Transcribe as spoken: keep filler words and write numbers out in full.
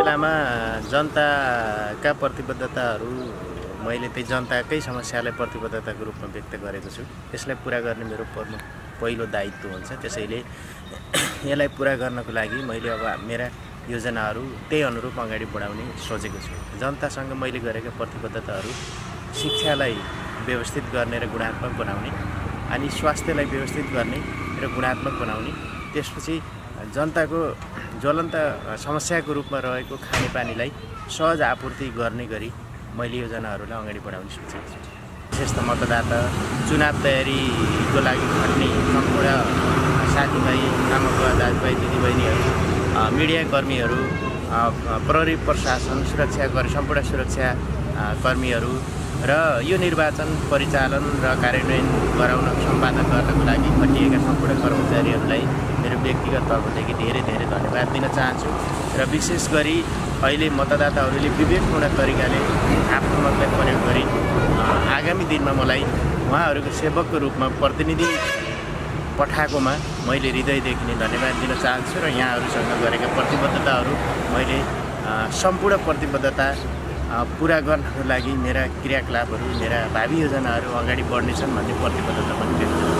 बेलामा जनताका प्रतिबद्धताहरू मैले त्यही जनताकै समस्यालाई प्रतिबद्धताको रूपमा व्यक्त गरेको छु। यसलाई पुरा गर्ने मेरो प्रमुख पहिलो दायित्व हुन्छ। त्यसैले यसलाई पुरा गर्नको लागि मैले अब मेरा योजनाहरू त्यही अनुरूप अगाडि बढाउने सोचेको छु। जनतासँग मैले गरेका प्रतिबद्धताहरू शिक्षालाई व्यवस्थित गर्ने र गुणात्मक बनाउने, अनि स्वास्थ्यलाई व्यवस्थित गर्ने र गुणात्मक बनाउने, त्यसपछि जनताको ज्वलन्त समस्याको रूपमा रहेको खानेपानीलाई सहज आपूर्ति गर्ने गरी मैले योजनाहरूलाई अगाडि बढाउने सोचेको छु। विशेष त मतदाता चुनाव तयारीको लागि खट्ने सम्पूर्ण साथीभाइ, आमा बुवा, दाजुभाइ, दिदीबहिनीहरू, मिडिया कर्मीहरू, प्रहरी प्रशासन, सुरक्षाकर्मी, सम्पूर्ण सुरक्षा कर्मीहरू र यो निर्वाचन परिचालन र कार्यान्वयन गराउन सम्पादन गर्नको लागि खटिएका सम्पूर्ण कर्मचारीहरूलाई मेरो व्यक्तिगत तर्फदेखि धेरै धेरै धन्यवाद दिन चाहन्छु। र विशेष गरी अहिले मतदाताहरूले विवेकपूर्ण तरिकाले आफ्नो मतलाई प्रयोग गरी आगामी दिनमा मलाई उहाँहरूको सेवकको रूपमा प्रतिनिधि पठाएकोमा मैले हृदयदेखि नै धन्यवाद दिन चाहन्छु। र यहाँहरूसँग गरेका प्रतिबद्धताहरू मैले सम्पूर्ण प्रतिबद्धता पुरा गर्नको लागि मेरा क्रियाकलापहरू, मेरा भावी योजनाहरू अगाडि बढ्नेछन् भन्ने प्रतिबद्धता पनि व्यक्त गर्छु।